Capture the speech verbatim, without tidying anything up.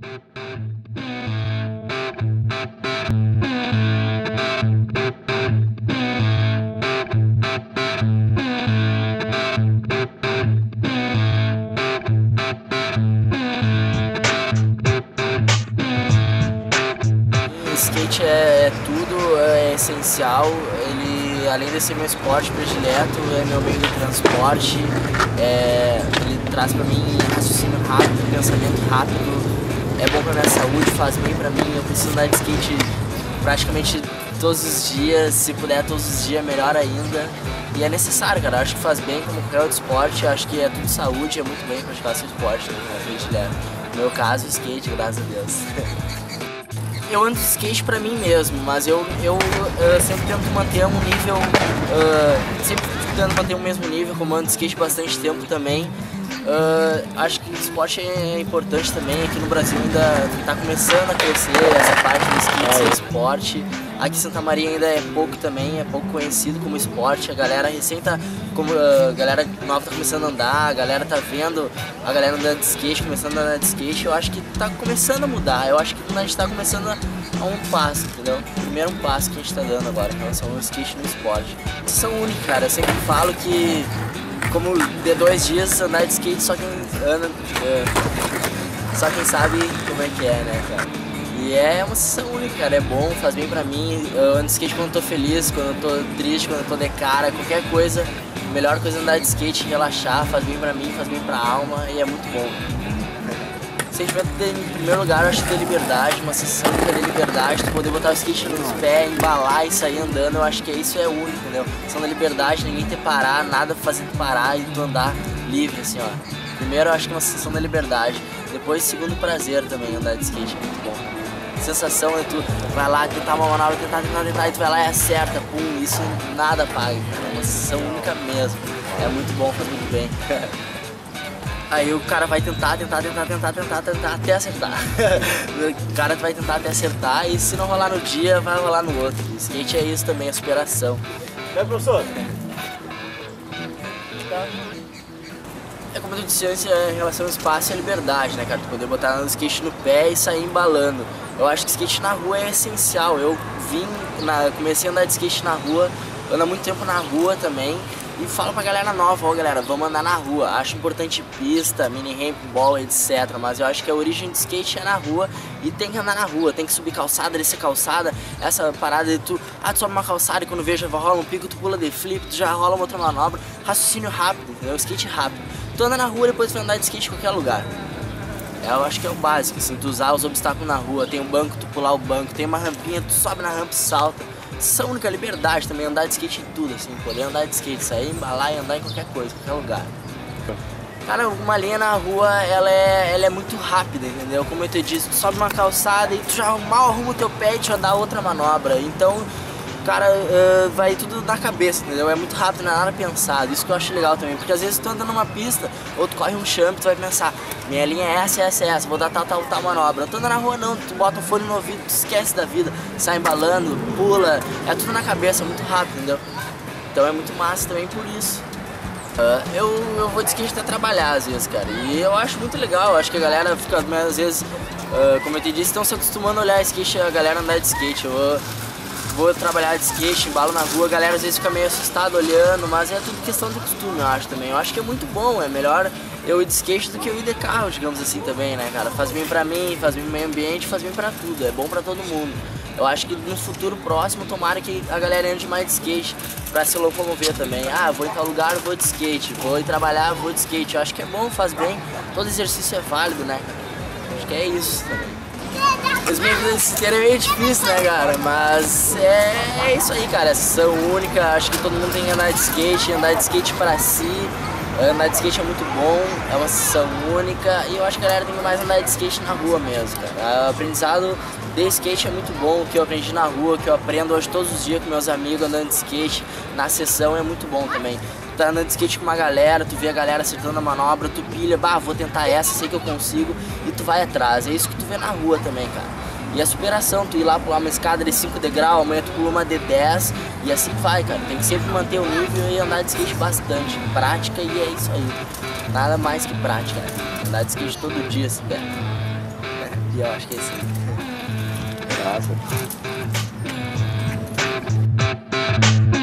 O skate é, é tudo, é essencial. Ele, além de ser meu esporte predileto, é meu meio de transporte. É, ele traz pra mim raciocínio rápido, pensamento rápido. É bom pra minha saúde, faz bem pra mim. Eu preciso andar de skate praticamente todos os dias, se puder todos os dias, melhor ainda. E é necessário, cara. Eu acho que faz bem como qualquer outro esporte. Eu acho que é tudo saúde, é muito bem praticar seu esporte, né? No meu caso, skate, graças a Deus. Eu ando de skate pra mim mesmo, mas eu, eu uh, sempre tento manter um nível, uh, sempre tento manter o mesmo nível, como ando de skate bastante tempo também. Uh, acho que o esporte é importante também. Aqui no Brasil ainda está começando a crescer essa parte do skate ser esporte. Aqui em Santa Maria ainda é pouco também, é pouco conhecido como esporte. A galera recém tá, como, a galera nova tá começando a andar, a galera tá vendo a galera andando de skate, começando a andar de skate. Eu acho que tá começando a mudar, eu acho que a gente tá começando a, a um passo, entendeu? Primeiro um passo que a gente tá dando agora em relação ao skate no esporte. Vocês são únicos, cara, eu sempre falo que como de dois dias andar de skate só quem anda, é, só quem sabe como é que é, né, cara? E é uma sensação única, cara, é bom, faz bem pra mim. Eu ando de skate quando eu tô feliz, quando eu tô triste, quando eu tô de cara, qualquer coisa. A melhor coisa é andar de skate, relaxar, faz bem pra mim, faz bem pra alma e é muito bom. Sentimento de, em primeiro lugar, eu acho que ter liberdade, uma sensação de ter liberdade, tu poder botar o skate nos pés, embalar e sair andando, eu acho que isso é único, entendeu? Sensação da liberdade, ninguém te parar, nada fazer tu parar e tu andar livre, assim, ó. Primeiro, eu acho que é uma sensação da liberdade. Depois, segundo, prazer também, andar de skate, é muito bom. Sensação é tu vai lá tentar uma manobra, tentar, tentar, tentar, e tu vai lá e acerta, pum, isso nada paga, é uma sensação única mesmo. É muito bom, faz muito bem. Aí o cara vai tentar, tentar, tentar, tentar, tentar, tentar até acertar. O cara vai tentar até acertar e se não rolar no dia, vai rolar no outro. O skate é isso também, é superação. É, professor? É como eu disse antes, em relação ao espaço e à liberdade, né, cara? Tu poder botar o skate no pé e sair embalando. Eu acho que skate na rua é essencial. Eu vim, na, comecei a andar de skate na rua, ando há muito tempo na rua também. E falo pra galera nova, ó galera, vamos andar na rua. Acho importante pista, mini ramp, bola, etcétera. Mas eu acho que a origem do skate é na rua e tem que andar na rua, tem que subir calçada, descer calçada. Essa parada de tu, ah, tu sobe uma calçada e quando veja rola um pico, tu pula de flip, tu já rola uma outra manobra. Raciocínio rápido, entendeu? Skate rápido. Tu anda na rua e depois vai andar de skate em qualquer lugar. Eu acho que é o básico, assim, tu usar os obstáculos na rua, tem um banco, tu pular o banco, tem uma rampinha, tu sobe na rampa e salta. Essa é a única liberdade também, andar de skate em tudo, assim, poder andar de skate, sair, embalar e andar em qualquer coisa, qualquer lugar. Cara, uma linha na rua, ela é, ela é muito rápida, entendeu? Como eu te disse, tu sobe uma calçada e tu já mal arruma o teu pé e tu já dá outra manobra. Então, cara, uh, vai tudo na cabeça, entendeu? É muito rápido, não é nada pensado. Isso que eu acho legal também, porque às vezes tu anda numa pista ou tu corre um champ, tu vai pensar, minha linha é essa, essa, essa, vou dar tal, tal, tal manobra. Tu anda na rua não, tu bota um fone no ouvido, tu esquece da vida, sai embalando, pula, é tudo na cabeça, é muito rápido, entendeu? Então é muito massa também por isso. Uh, eu, eu vou de skate até trabalhar às vezes, cara, e eu acho muito legal, eu acho que a galera fica, às vezes, uh, como eu te disse, estão se acostumando a olhar skate, a galera andar de skate. Eu, vou trabalhar de skate, embalo na rua, a galera às vezes fica meio assustada olhando, mas é tudo questão de costume, eu acho também. Eu acho que é muito bom, é melhor eu ir de skate do que eu ir de carro, digamos assim também, né, cara? Faz bem pra mim, faz bem pro meio ambiente, faz bem pra tudo, é bom pra todo mundo. Eu acho que no futuro próximo, tomara que a galera ande mais de skate pra se locomover também. Ah, vou em tal lugar, vou de skate, vou ir trabalhar, vou de skate. Eu acho que é bom, faz bem, todo exercício é válido, né, cara? Acho que é isso também. As minhas vidas inteiras é meio difícil, né, cara? Mas é, é isso aí, cara. É sensação única. Acho que todo mundo tem que andar de skate, andar de skate pra si. Andar de skate é muito bom, é uma sensação única. E eu acho que a galera tem que mais andar de skate na rua mesmo, cara. O aprendizado de skate é muito bom. O que eu aprendi na rua, o que eu aprendo hoje todos os dias com meus amigos andando de skate na sessão é muito bom também. Tu tá andando de skate com uma galera, tu vê a galera acertando a manobra, tu pilha, bah, vou tentar essa, sei que eu consigo, e tu vai atrás. É isso que tu vê na rua também, cara. E a superação, tu ir lá pular uma escada de cinco degraus, amanhã tu pula uma de dez, e assim vai, cara. Tem que sempre manter o nível e andar de skate bastante. Prática, e é isso aí. Nada mais que prática, né? Andar de skate todo dia, se der. E eu acho que é isso aí. Nossa.